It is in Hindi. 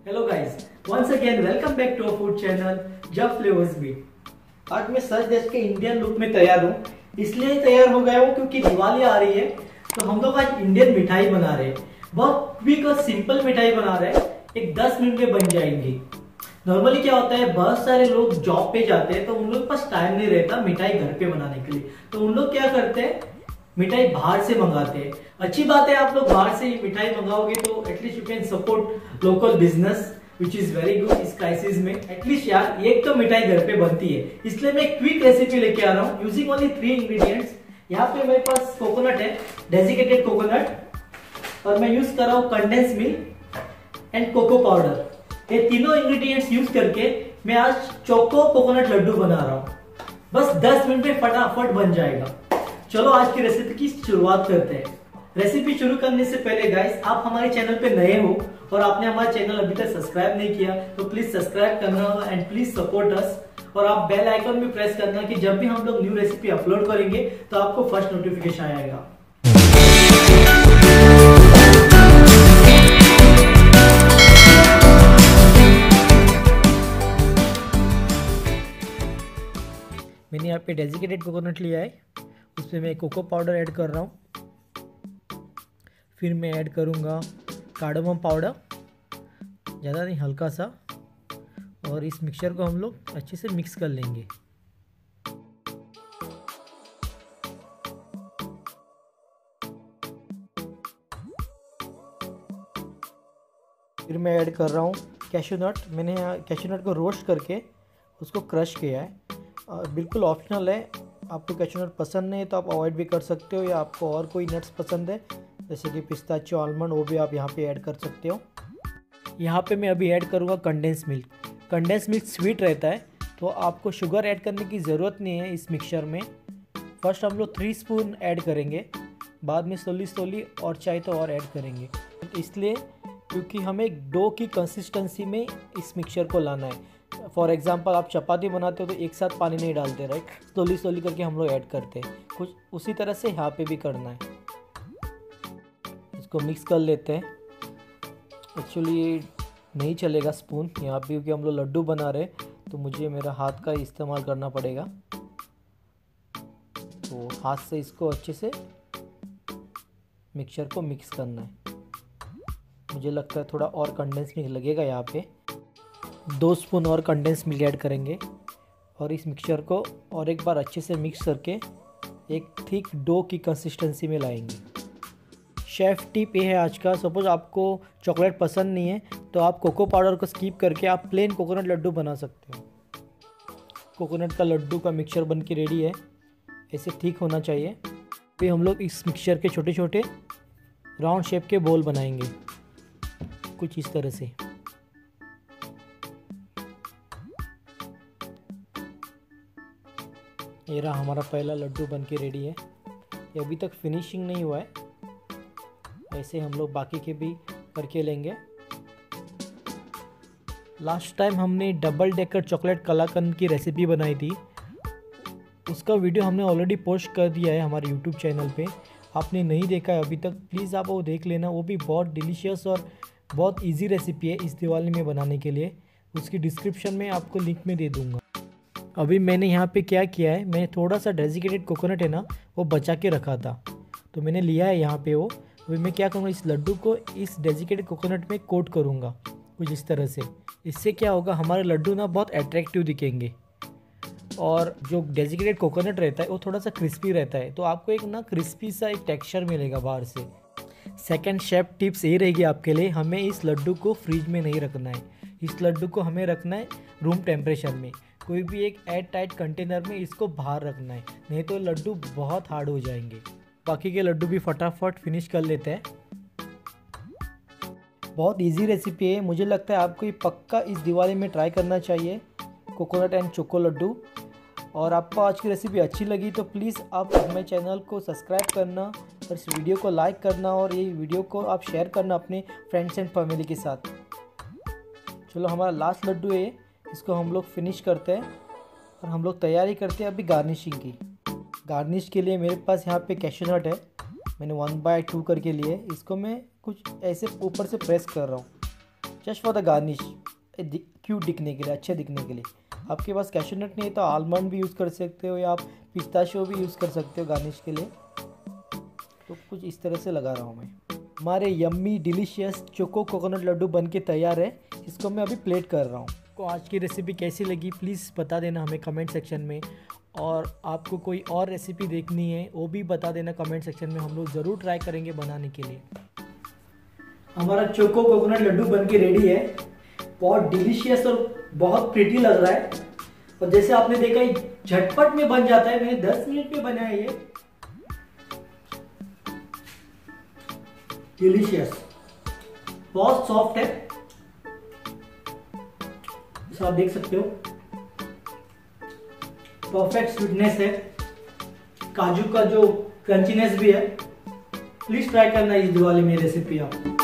Hello guys, once again welcome back to our food channel जब फ्लेवर्स बीट। आज मैं सच देश के इंडियन लुक में तैयार हूँ। इसलिए तैयार हो गया हूँ क्योंकि दिवाली आ रही है, तो हम लोग आज इंडियन मिठाई बना रहे हैं। बहुत क्विक और सिंपल मिठाई बना रहे हैं, एक 10 मिनट में बन जाएंगी। नॉर्मली क्या होता है, बहुत सारे लोग जॉब पे जाते हैं तो उन लोग के पास टाइम नहीं रहता मिठाई घर पे बनाने के लिए, तो उन लोग क्या करते हैं, मिठाई बाहर से मंगाते हैं। अच्छी बात है, आप लोग बाहर से मिठाई मंगाओगे तो at least you can support local business which is very good इस क्राइसिस में। एटलीस्ट यार एक तो मिठाई घर पे बनती है, इसलिए मैं क्विक रेसिपी लेके आ रहा हूँ यूजिंग ओनली 3 इंग्रेडिएंट्स। यहाँ पे मेरे पास कोकोनट है, डेजिकेटेड कोकोनट, और मैं यूज कर रहा हूँ condense milk and cocoa powder. ये तीनों इंग्रेडिएंट्स यूज करके मैं आज चोको कोकोनट लड्डू बना रहा हूँ। बस 10 मिनट में फटाफट बन जाएगा। चलो आज की रेसिपी की शुरुआत करते हैं। रेसिपी शुरू करने से पहले गाइस, आप हमारे चैनल पे नए हो और आपने हमारा चैनल अभी तक सब्सक्राइब नहीं किया तो प्लीज सब्सक्राइब करना एंड प्लीज सपोर्ट अस। और आप बेल आइकन भी प्रेस करना कि जब भी हम लोग न्यू रेसिपी अपलोड करेंगे तो आपको फर्स्ट नोटिफिकेशन आएगा। मैंने यहाँ पे डेजिकेटेड कोकोनट लिया है, उसमें मैं कोको पाउडर ऐड कर रहा हूँ। फिर मैं ऐड करूँगा कार्डमम पाउडर, ज़्यादा नहीं हल्का सा, और इस मिक्सचर को हम लोग अच्छे से मिक्स कर लेंगे। फिर मैं ऐड कर रहा हूँ कैशू नट। मैंने यहाँ कैशू नट को रोस्ट करके उसको क्रश किया है, और बिल्कुल ऑप्शनल है। आपको कैशू नट पसंद नहीं है तो आप अवॉइड भी कर सकते हो, या आपको और कोई नट्स पसंद है जैसे कि पिस्ताचियो, आलमंड, वो भी आप यहाँ पे ऐड कर सकते हो। यहाँ पे मैं अभी ऐड करूँगा condense milk. Condense milk sweet रहता है तो आपको शुगर ऐड करने की ज़रूरत नहीं है इस मिक्सचर में। फर्स्ट हम लोग 3 स्पून ऐड करेंगे, बाद में स्लोली और चाहे तो और ऐड करेंगे, इसलिए क्योंकि हमें डो की कंसिस्टेंसी में इस मिक्सचर को लाना है। फॉर एग्जांपल आप चपाती बनाते हो तो एक साथ पानी नहीं डालते, राइट? स्लोली करके हम लोग ऐड करते हैं। कुछ उसी तरह से यहाँ पे भी करना है। इसको मिक्स कर लेते हैं। एक्चुअली नहीं चलेगा स्पून यहाँ पे, क्योंकि हम लोग लड्डू बना रहे तो मुझे मेरा हाथ का इस्तेमाल करना पड़ेगा। तो हाथ से इसको अच्छे से मिक्सचर को मिक्स करना है। मुझे लगता है थोड़ा और कंडेंस मिल्क लगेगा, यहाँ पे 2 स्पून और कंडेंस मिल्क ऐड करेंगे और इस मिक्सचर को और एक बार अच्छे से मिक्स करके एक थिक डो की कंसिस्टेंसी में लाएंगे। शेफ़ टिप ये है आज का, सपोज आपको चॉकलेट पसंद नहीं है तो आप कोको पाउडर को स्किप करके आप प्लेन कोकोनट लड्डू बना सकते हो। कोकोनट का लड्डू का मिक्सचर बन के रेडी है, ऐसे थिक होना चाहिए। फिर हम लोग इस मिक्सचर के छोटे छोटे राउंड शेप के बॉल बनाएंगे, कुछ इस तरह से। ये रहा हमारा पहला लड्डू बन के रेडी है। ये अभी तक फिनिशिंग नहीं हुआ है, ऐसे हम लोग बाकी के भी करके लेंगे। लास्ट टाइम हमने डबल डेकर चॉकलेट कलाकंद की रेसिपी बनाई थी, उसका वीडियो हमने ऑलरेडी पोस्ट कर दिया है हमारे यूट्यूब चैनल पे। आपने नहीं देखा है अभी तक, प्लीज़ आप वो देख लेना। वो भी बहुत डिलीशियस और बहुत इजी रेसिपी है इस दिवाली में बनाने के लिए। उसकी डिस्क्रिप्शन में आपको लिंक में दे दूँगा। अभी मैंने यहाँ पे क्या किया है, मैं थोड़ा सा डेजिकेटेड कोकोनट है ना, वो बचा के रखा था, तो मैंने लिया है यहाँ पे वो। अभी मैं क्या करूँगा, इस लड्डू को इस डेजिकेटेड कोकोनट में कोट करूँगा कुछ इस तरह से। इससे क्या होगा, हमारे लड्डू ना बहुत अट्रैक्टिव दिखेंगे, और जो डेजिकेटेड कोकोनट रहता है वो थोड़ा सा क्रिस्पी रहता है, तो आपको एक ना क्रिस्पी सा एक टेक्सचर मिलेगा बाहर से। सेकंड शेफ टिप्स ये रहेगी आपके लिए, हमें इस लड्डू को फ्रिज में नहीं रखना है। इस लड्डू को हमें रखना है रूम टेम्परेचर में, कोई भी एक एयर टाइट कंटेनर में इसको बाहर रखना है, नहीं तो लड्डू बहुत हार्ड हो जाएंगे। बाकी के लड्डू भी फटाफट फिनिश कर लेते हैं। बहुत इजी रेसिपी है, मुझे लगता है आपको ये पक्का इस दिवाली में ट्राई करना चाहिए, कोकोनट एंड चोको लड्डू। और आपको आज की रेसिपी अच्छी लगी तो प्लीज़ आप हमारे चैनल को सब्सक्राइब करना और इस वीडियो को लाइक करना, और ये वीडियो को आप शेयर करना अपने फ्रेंड्स एंड फैमिली के साथ। चलो हमारा लास्ट लड्डू है, इसको हम लोग फिनिश करते हैं और हम लोग तैयारी करते हैं अभी गार्निशिंग की। गार्निश के लिए मेरे पास यहाँ पे कैशू नट है, मैंने 1/2 करके लिए। इसको मैं कुछ ऐसे ऊपर से प्रेस कर रहा हूँ। Just for the garnish, cute दिखने के लिए, अच्छे दिखने के लिए। आपके पास कैशू नट नहीं है तो आलमंड भी यूज़ कर सकते हो या आप पिस्ताशियो भी यूज़ कर सकते हो गार्निश के लिए। तो कुछ इस तरह से लगा रहा हूँ मैं। हमारे yummy delicious choco coconut laddoo बन के तैयार है। इसको मैं अभी प्लेट कर रहा हूँ। आपको आज की रेसिपी कैसी लगी प्लीज़ बता देना हमें कमेंट सेक्शन में, और आपको कोई और रेसिपी देखनी है वो भी बता देना कमेंट सेक्शन में, हम लोग ज़रूर ट्राई करेंगे बनाने के लिए। हमारा चोको कोकोनट लड्डू बन के रेडी है। बहुत डिलीशियस और बहुत प्रिटी लग रहा है, और जैसे आपने देखा ये झटपट में बन जाता है। मैंने 10 मिनट में बनाया ये। डिलीशियस, बहुत सॉफ्ट है, आप देख सकते हो। परफेक्ट स्वीटनेस है, काजू का जो क्रंचीनेस भी है। प्लीज ट्राई करना इस दिवाली में रेसिपी आप।